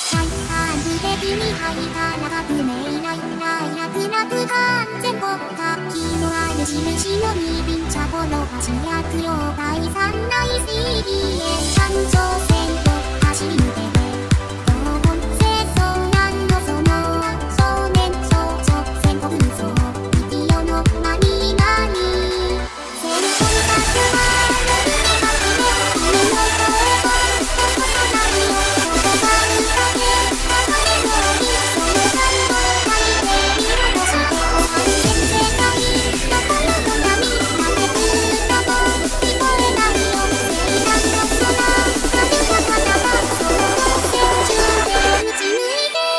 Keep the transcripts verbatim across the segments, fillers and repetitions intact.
完璧に吐いた長くめいない泣く泣く完全国家気のある印の二輪茶この橋薬用第三内 シービーエス 環状線を走り抜けて黄金清掃なんのその少年少女戦国無双生きよの何々戦争作は伸びに始め君の声をどこかないよ言葉歌で流れ通りその感動を書いて見戻して完全世界どこのと闇なめく歌も聞こえないよ聖断の空遥か彼方その戦中で打ち抜いて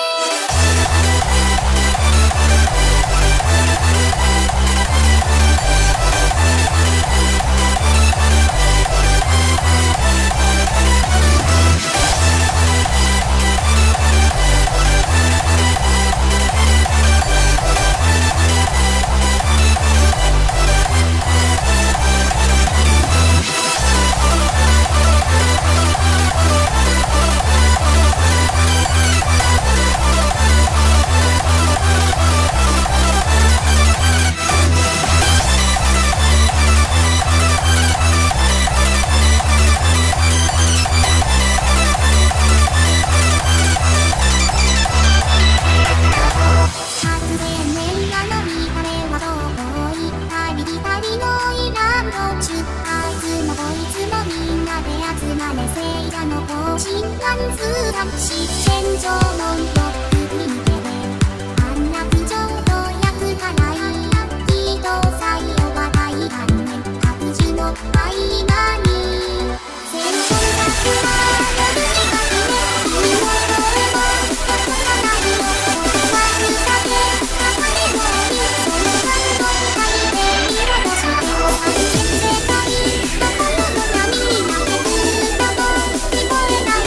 新眼通談し戦場の色くぐり抜けて安楽城と役かない人才をばかり観念白寿の合間に戦争作は夜に始め君の声もどこかないよ言葉歌で流れ通りその感動書いて見戻して完全世界どこのと闇になってく歌も聞こえない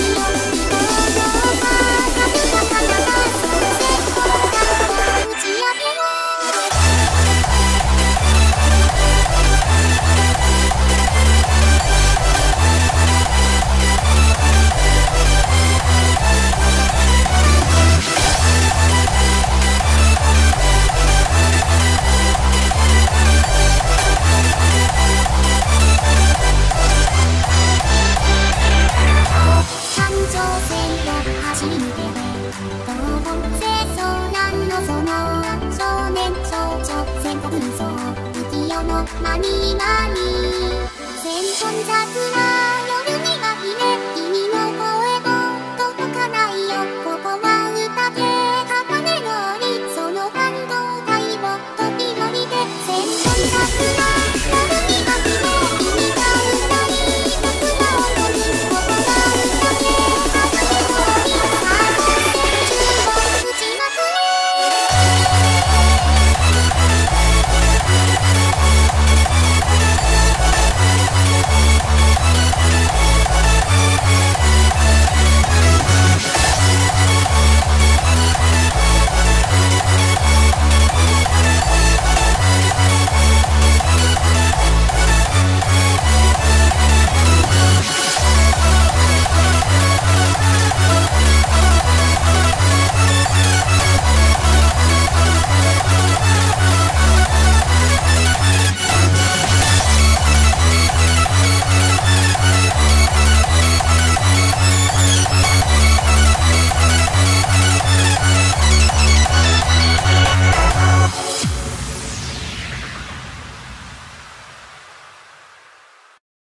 走り抜けて黄金清掃なんのその少年少女戦国無双生きよの何々千本桜